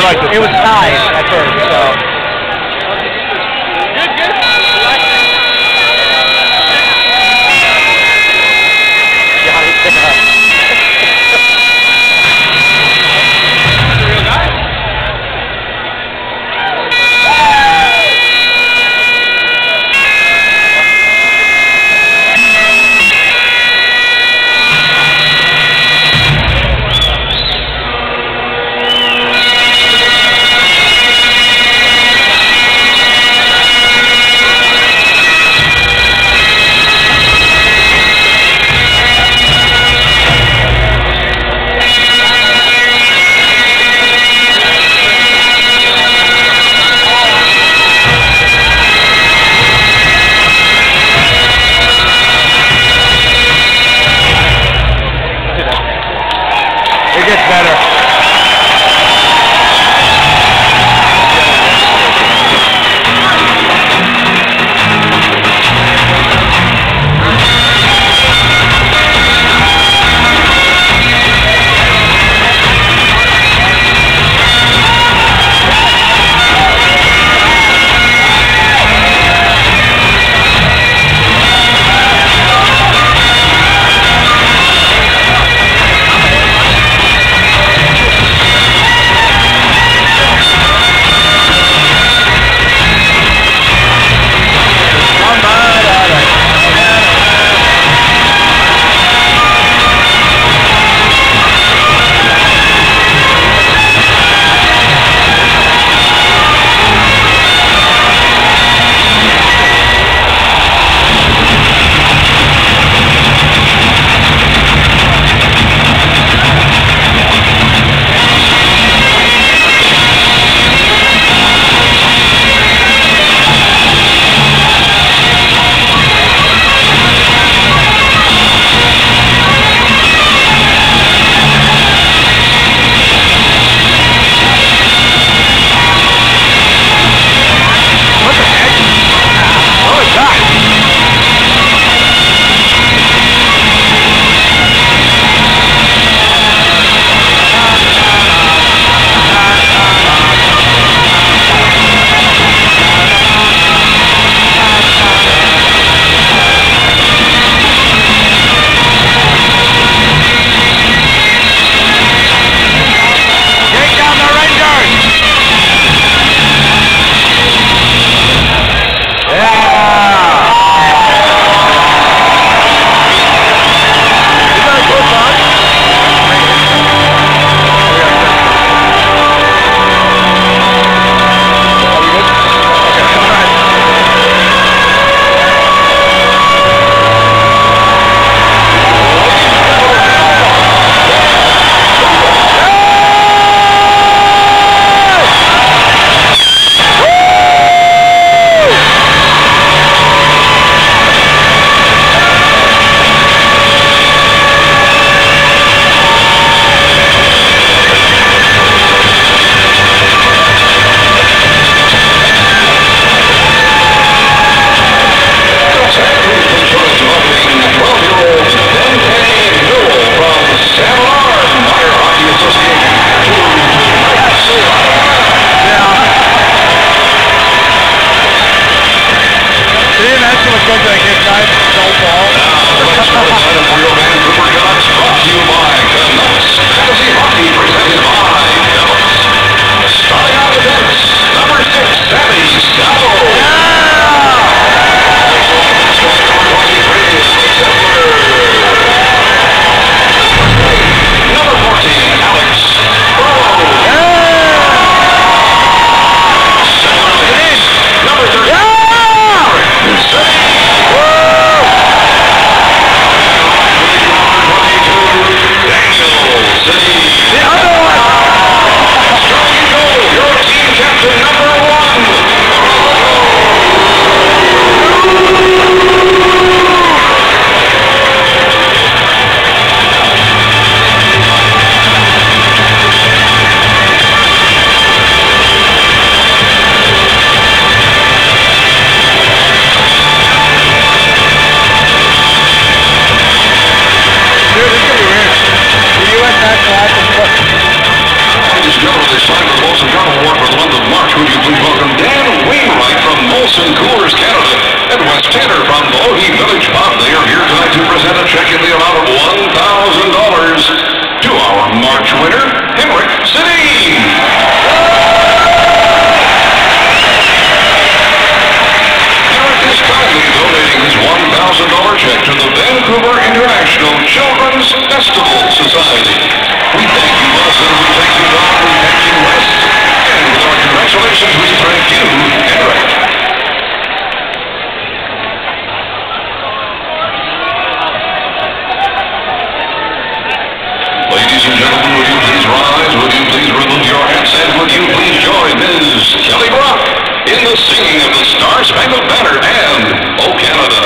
practice. It was tied at first, so. Award for the month of March. Would you please welcome Dan Wainwright from Molson Coors, Canada, and Wes Tanner from Ohi Village Pub. They are here tonight to present a check in the amount of $1,000 to our March winner, Henrik Sedin. Henrik is kindly donating his $1,000 check to the Vancouver International Children's Festival Society. We thank you, Wes, and we thank you, Don, we thank you, Wes, and with our congratulations, we thank you, Henrik. Ladies and gentlemen, would you please rise, would you please remove your hats, and would you please join Ms. Kelly Brock in the singing of the Star-Spangled Banner and O Canada.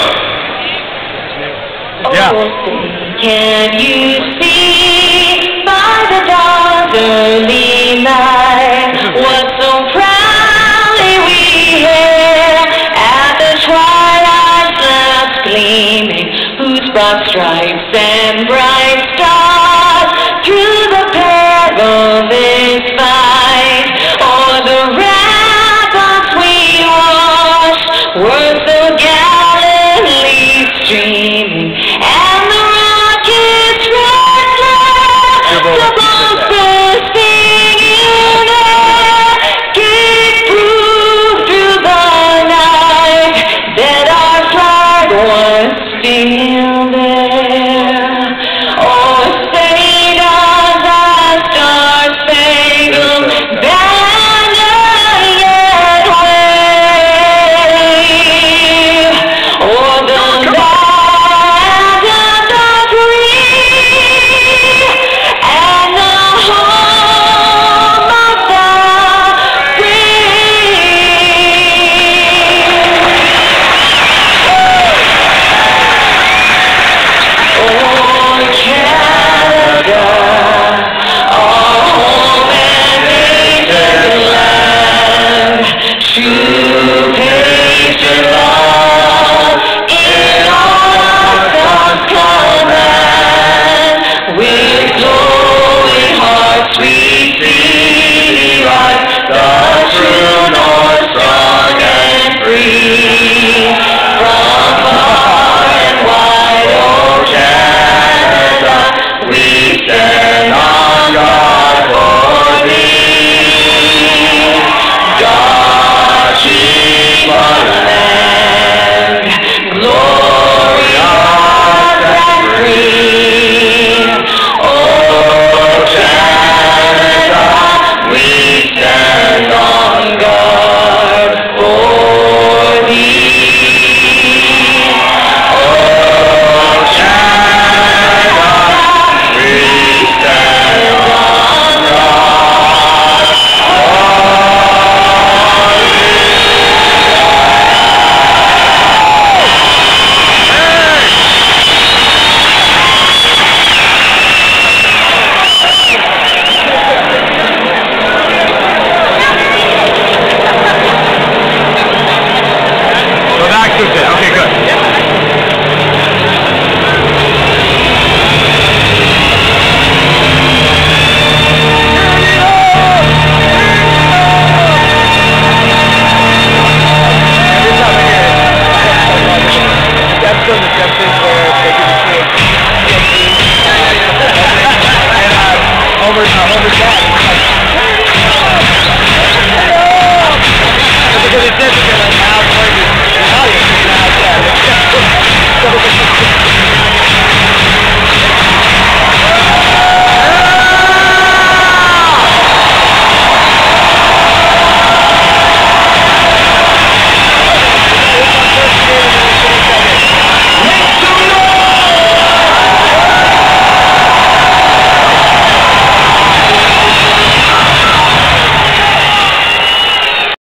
Yeah. Can you see by the dawn's early light what so proudly we hail at the twilight's last gleaming, whose broad stripes and bright stars through the perilous fight o'er the ramparts we watched were so gallantly streaming, and the rockets restless, the bombs bursting in air, gave proof through the night that our flag was still there. Oh, say does our star-spangled banner yet wave o'er the land of the free and the home of the brave. Oh, Canada, our home and native land, true patriot love in all our thoughts command. With glowing hearts we see thee rise, the